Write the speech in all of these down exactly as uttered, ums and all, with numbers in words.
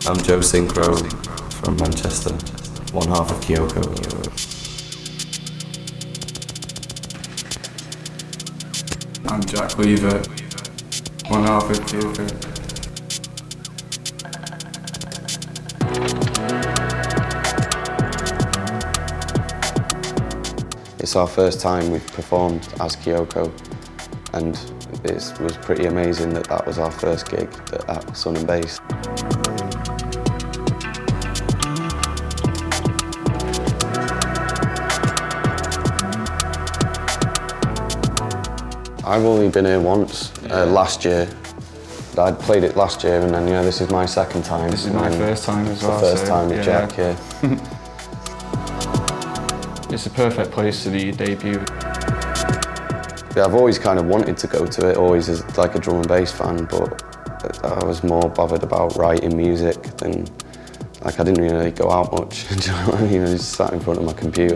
I'm Joe Synkro from Manchester, one half of Kiyoko. I'm Jack Lever, one half of Kiyoko. It's our first time we've performed as Kiyoko, and it was pretty amazing that that was our first gig at Sunandbass. I've only been here once, uh, last year. I'd played it last year, and then yeah, this is my second time. This is my first time as well. The first so, time with yeah. Jack, yeah. It's a perfect place to do your debut. Yeah, I've always kind of wanted to go to it, always as like a drum and bass fan, but I was more bothered about writing music than, like I didn't really go out much, do you know what I mean? I just sat in front of my computer.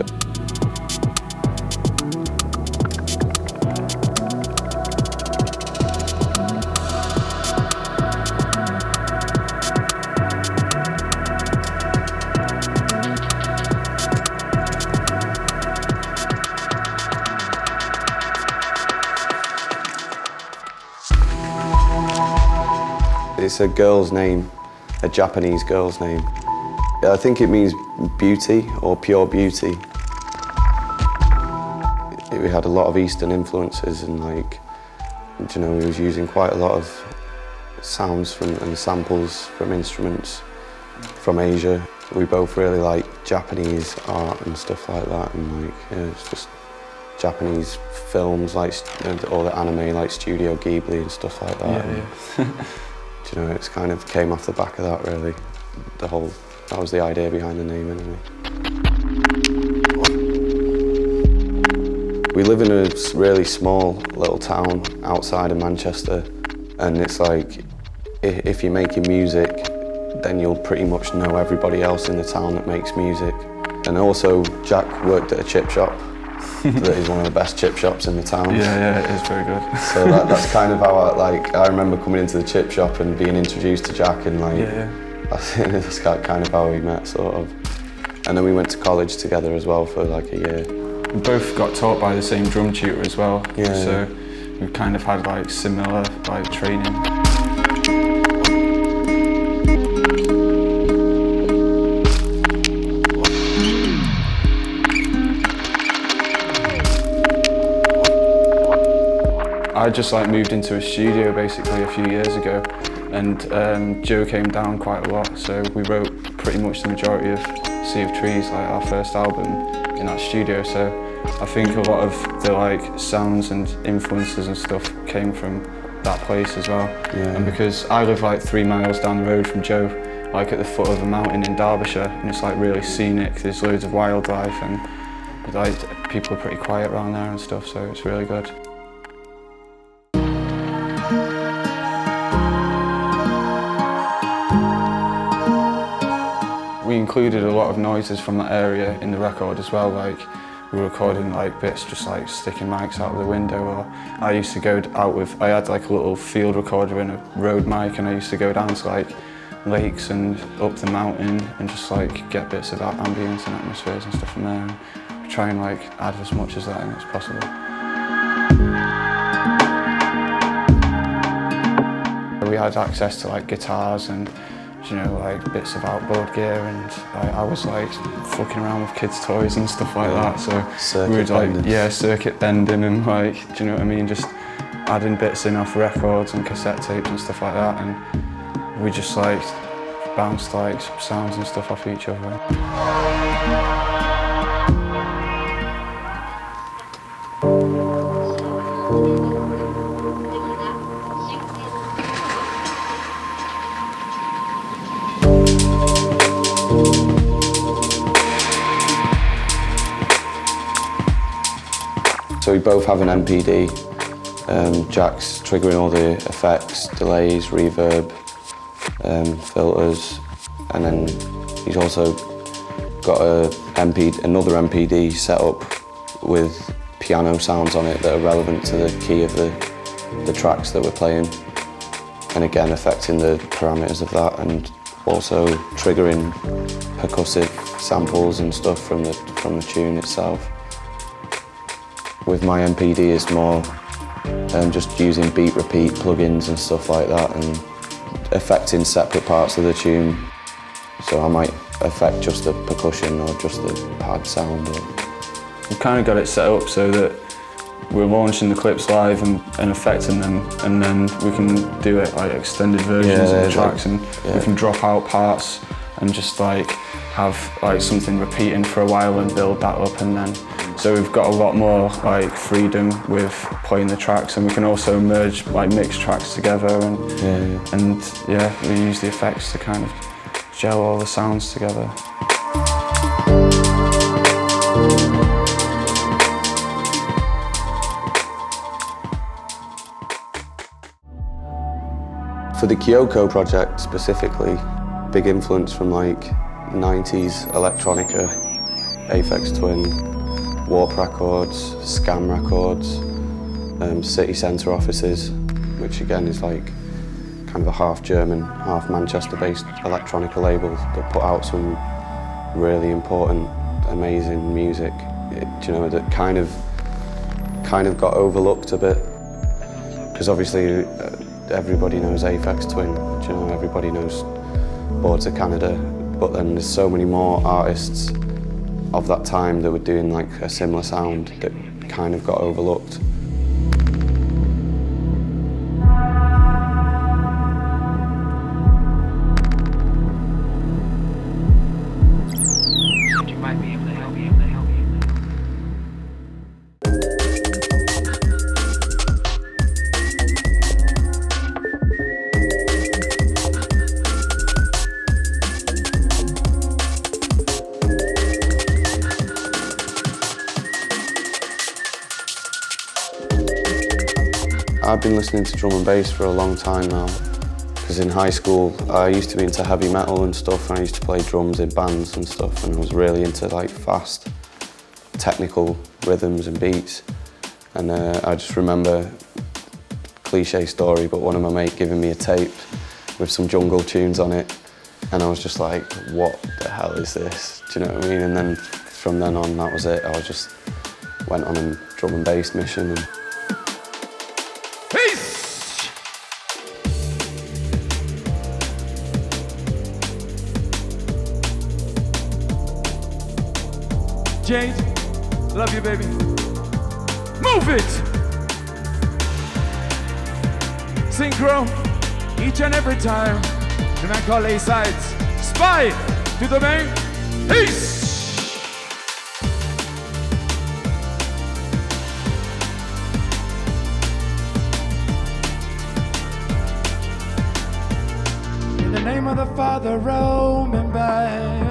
It's a girl's name, a Japanese girl's name. I think it means beauty or pure beauty. We had a lot of Eastern influences and like, you know, we was using quite a lot of sounds from, and samples from instruments from Asia. We both really like Japanese art and stuff like that, and like, yeah, it's just Japanese films, like all the anime, like Studio Ghibli and stuff like that. Yeah, yeah. You know, it's kind of came off the back of that, really. The whole, that was the idea behind the name, anyway. We live in a really small little town outside of Manchester, and it's like, if you're making music, then you'll pretty much know everybody else in the town that makes music. And also, Jack worked at a chip shop. That is one of the best chip shops in the town. Yeah, yeah, it is very good. So that, that's kind of how I, like, I remember coming into the chip shop and being introduced to Jack, and like, yeah, yeah. That's, that's kind of how we met, sort of. And then we went to college together as well for like a year. We both got taught by the same drum tutor as well, yeah, so yeah. we kind of had like similar like training. I just like moved into a studio basically a few years ago, and um, Joe came down quite a lot, so we wrote pretty much the majority of Sea of Trees, like our first album, in that studio. So I think a lot of the like sounds and influences and stuff came from that place as well. Yeah. And because I live like three miles down the road from Joe, like at the foot of a mountain in Derbyshire, and it's like really scenic. There's loads of wildlife, and like people are pretty quiet around there and stuff, so it's really good. We included a lot of noises from that area in the record as well, like we were recording like bits just like sticking mics out of the window, or I used to go out with, I had like a little field recorder and a road mic, and I used to go down to like lakes and up the mountain and just like get bits of ambience and atmospheres and stuff from there, and try and like add as much as that in as possible. We had access to like guitars and, you know, like bits of outboard gear, and like, I was like fucking around with kids' toys and stuff like yeah. that. So circuit we would like, bending. yeah, circuit bending and like, do you know what I mean? Just adding bits in off records and cassette tapes and stuff like that, and we just like bounced like sounds and stuff off each other. So we both have an M P D. Um, Jack's triggering all the effects, delays, reverb, um, filters, and then he's also got a M P, another M P D set up with piano sounds on it that are relevant to the key of the, the tracks that we're playing, and again affecting the parameters of that. And also triggering percussive samples and stuff from the, from the tune itself. With my M P D it's more um, just using beat repeat plugins and stuff like that and affecting separate parts of the tune. So I might affect just the percussion or just the pad sound. Or... We've kind of got it set up so that we're launching the clips live and, and affecting them, and then we can do it like extended versions yeah, of the tracks, like, and yeah. we can drop out parts and just like have like something repeating for a while and build that up, and then so we've got a lot more like freedom with playing the tracks, and we can also merge like mix tracks together, and yeah, yeah. and yeah, we use the effects to kind of gel all the sounds together. For the Kiyoko project specifically, big influence from like nineties electronica, Aphex Twin, Warp Records, Scam Records, um, City Centre Offices, which again is like kind of a half German, half Manchester-based electronica label that put out some really important, amazing music. It, you know, that kind of kind of got overlooked a bit, because obviously. Uh, Everybody knows Aphex Twin, you know, everybody knows Boards of Canada, but then there's so many more artists of that time that were doing like a similar sound that kind of got overlooked. You might be able to help me, able to help me. I've been listening to drum and bass for a long time now, because in high school I used to be into heavy metal and stuff, and I used to play drums in bands and stuff, and I was really into like fast, technical rhythms and beats. And uh, I just remember, cliche story, but one of my mates giving me a tape with some jungle tunes on it, and I was just like, what the hell is this? Do you know what I mean? And then from then on, that was it. I was just went on a drum and bass mission. And Jade, love you, baby. Move it! Synchro, each and every time. And I call A sides. Spy to the main. Peace! In the name of the Father, roaming back.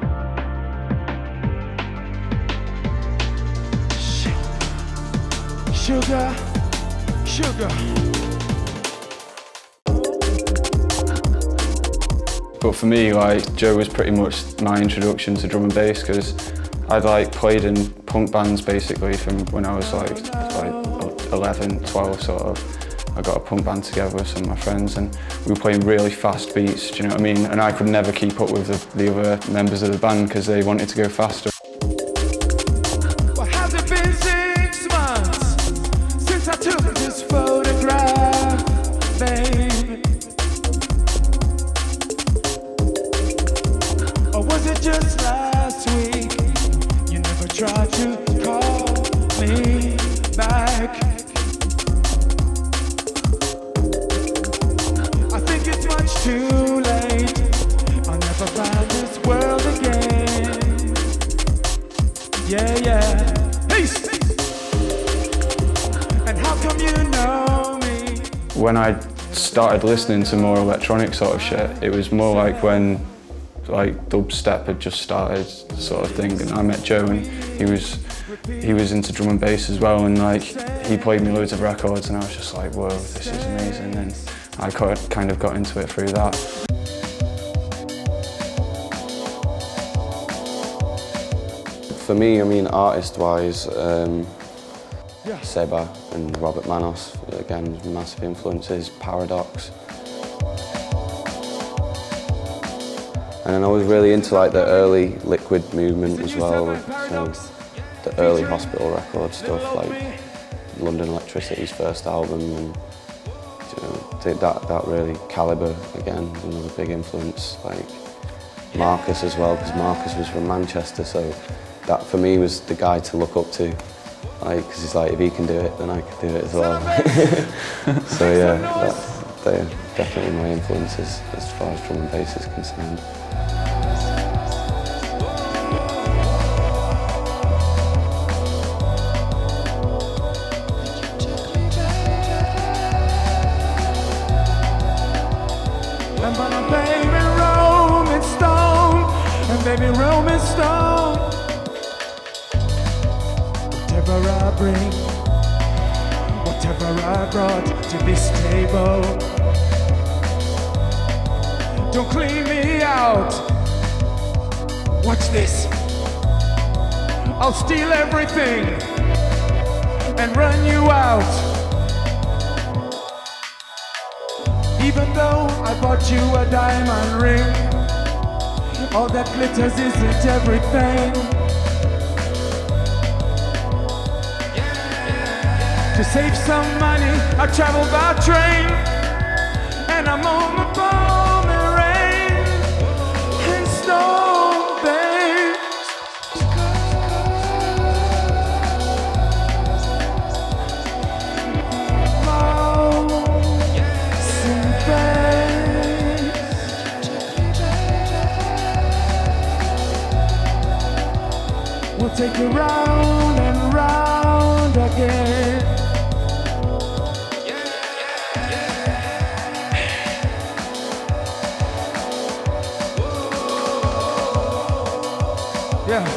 Sugar, sugar. But for me, like, Joe was pretty much my introduction to drum and bass, because I'd like played in punk bands basically from when I was like, like eleven, twelve sort of. I got a punk band together with some of my friends, and we were playing really fast beats, do you know what I mean? And I could never keep up with the, the other members of the band because they wanted to go faster. Well, has it been six months since I took this photograph, babe? Or was it just last week? You never tried to call me back. I think it's much too late. I'll never find this world again. Yeah, yeah. Peace! And how come you know me? When I started listening to more electronic sort of shit, it was more like when like dubstep had just started, sort of thing, and I met Joe, and he was he was into drum and bass as well, and like he played me loads of records, and I was just like, whoa, this is amazing, and I kind of got into it through that. For me, I mean, artist-wise, um, Seba and Robert Manos, again, massive influences, Paradox. And then I was really into like the early Liquid movement as well, so the early Hospital record stuff, like London Electricity's first album, and you know, that, that really, Calibre again, another big influence, like Marcus as well, because Marcus was from Manchester, so that for me was the guy to look up to, like, because he's like, if he can do it, then I can do it as well. So yeah, that's, they're definitely my influences as far as drum and bass is concerned. Baby, Rolling Stone. Whatever I bring, whatever I brought to this table, don't clean me out. Watch this. I'll steal everything and run you out. Even though I bought you a diamond ring, all that glitters isn't everything. To save some money, I travel by train, and I'm on the Boomerang and Stone-Bass. We'll take you round and round again. Yeah.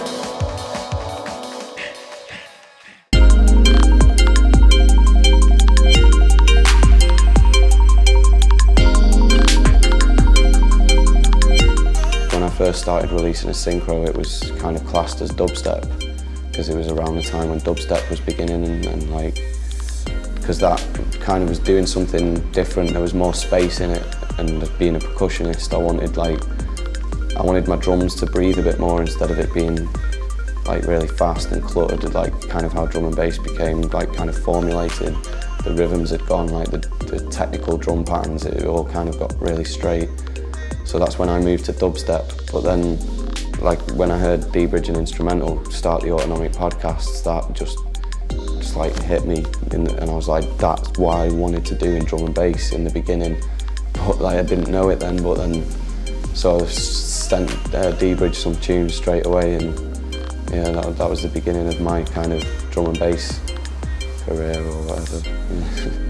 When I first started releasing a synchro, it was kind of classed as dubstep, because it was around the time when dubstep was beginning, and, and like, because that kind of was doing something different. There was more space in it, and being a percussionist, I wanted like, I wanted my drums to breathe a bit more instead of it being like really fast and cluttered, like kind of how drum and bass became like kind of formulated. The rhythms had gone, like the, the technical drum patterns, it all kind of got really straight. So that's when I moved to dubstep. But then, like when I heard D-Bridge and Instrumental start the Autonomic podcasts, that just, just like hit me, in the, and I was like, that's what I wanted to do in drum and bass in the beginning. But like I didn't know it then. But then, so I sent uh, D-Bridge some tunes straight away, and yeah, that, that was the beginning of my kind of drum and bass career or whatever.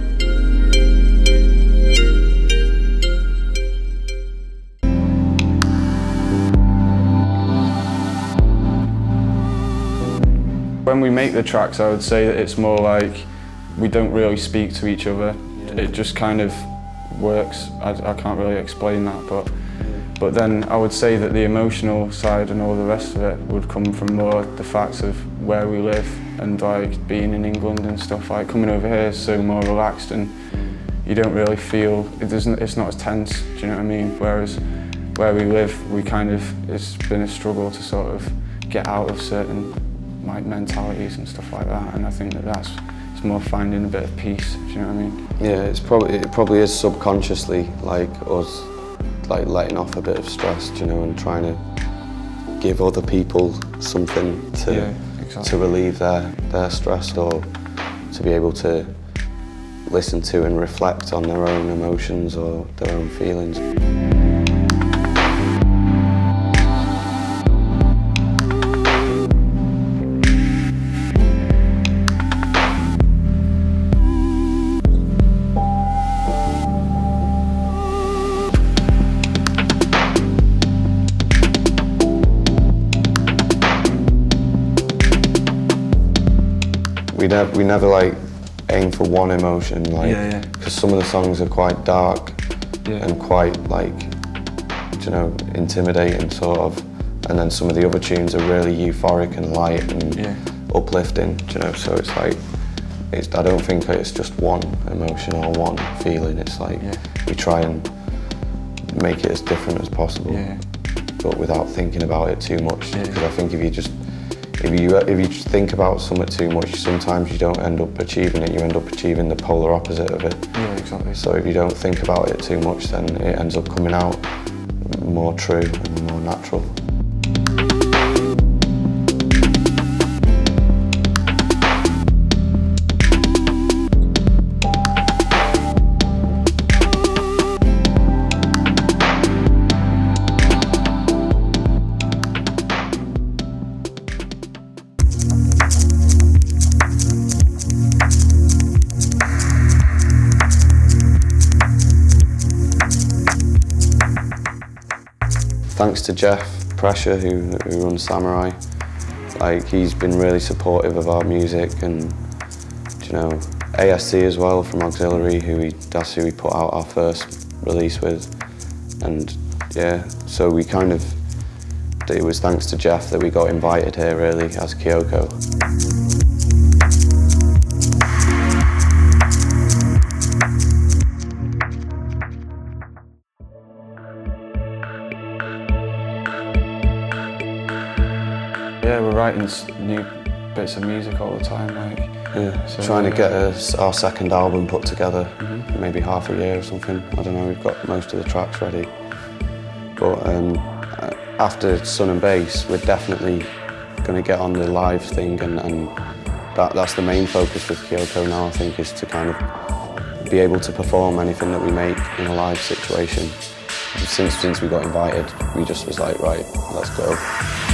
When we make the tracks, I would say that it's more like we don't really speak to each other. Yeah. It just kind of works. I, I can't really explain that, but yeah. But then I would say that the emotional side and all the rest of it would come from more the facts of where we live, and like being in England and stuff. Like coming over here is so more relaxed, and you don't really feel, it doesn't, it's not as tense, do you know what I mean? Whereas where we live, we kind of, it's been a struggle to sort of get out of certain like mentalities and stuff like that, and I think that that's, it's more finding a bit of peace, do you know what I mean? Yeah, it's probably, it probably is subconsciously like us like letting off a bit of stress, do you know, and trying to give other people something to, yeah, exactly. to relieve their, their stress, or to be able to listen to and reflect on their own emotions or their own feelings. We never, we never like aim for one emotion, like, yeah, yeah. Because some of the songs are quite dark, yeah. And quite like, you know, intimidating sort of, and then some of the other tunes are really euphoric and light and yeah. uplifting, you know. So it's like, it's, I don't think it's just one emotion or one feeling. It's like yeah. we try and make it as different as possible. Yeah. but without thinking about it too much. Because yeah. I think if you just if you if you just think about something too much, sometimes you don't end up achieving it. You end up achieving the polar opposite of it. Yeah, exactly. So if you don't think about it too much, then it ends up coming out more true and more natural. Thanks to Jeff Pressure, who, who runs Samurai. Like, he's been really supportive of our music, and you know, A S C as well from Auxiliary, who we, that's who we put out our first release with. And yeah, so we kind of, it was thanks to Jeff that we got invited here really as Kiyoko. Yeah, we're writing new bits of music all the time, like. Yeah, so trying to yeah. get us our second album put together, Mm-hmm. maybe half a year or something. I don't know, we've got most of the tracks ready. But um, after Sunandbass, we're definitely going to get on the live thing, and, and that, that's the main focus with Kiyoko now, I think, is to kind of be able to perform anything that we make in a live situation. Since, since we got invited, we just was like, right, let's go.